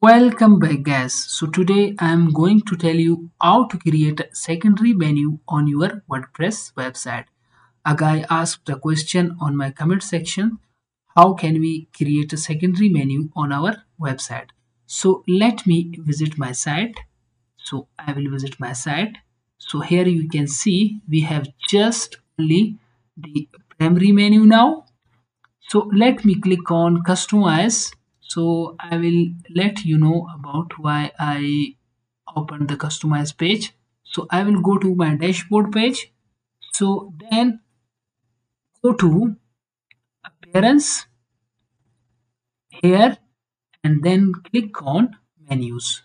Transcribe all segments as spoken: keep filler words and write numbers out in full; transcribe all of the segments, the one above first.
Welcome back guys. So today I am going to tell you how to create a secondary menu on your WordPress website. A guy asked a question on my comment section. How can we create a secondary menu on our website? So let me visit my site. So I will visit my site. So here you can see we have just only the primary menu now. So let me click on customize. So I will let you know about why I opened the customize page. So I will go to my dashboard page. So then go to appearance here and then click on menus.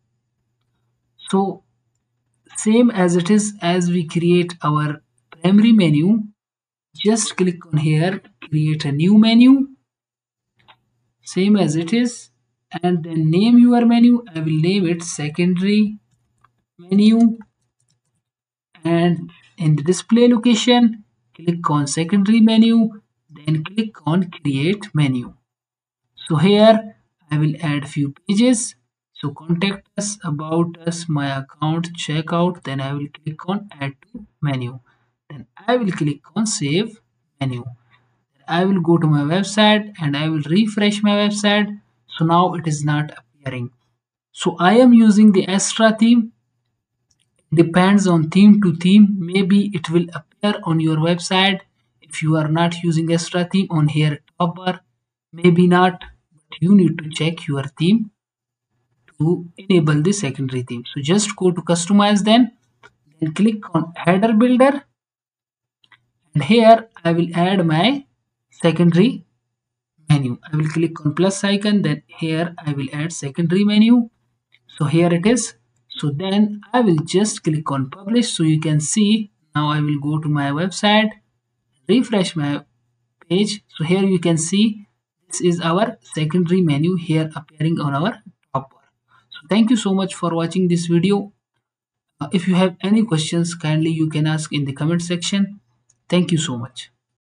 So same as it is as we create our primary menu, just click on here, create a new menu, same as it is, and then name your menu. I will name it secondary menu, and in the display location click on secondary menu, then click on create menu. So here I will add few pages. So contact us, about us, my account, checkout, then I will click on add to menu, then I will click on save menu. I will go to my website and I will refresh my website. So now it is not appearing. So I am using the extra theme. Depends on theme to theme. Maybe it will appear on your website if you are not using extra theme on here top bar. Maybe not, but you need to check your theme to enable the secondary theme. So just go to customize, then then click on header builder, and here I will add my secondary menu. I will click on plus icon, then here I will add secondary menu. So here it is. So then I will just click on publish. So you can see now I will go to my website, refresh my page. So here you can see this is our secondary menu here appearing on our top bar. So thank you so much for watching this video. Uh, if you have any questions, kindly you can ask in the comment section. Thank you so much.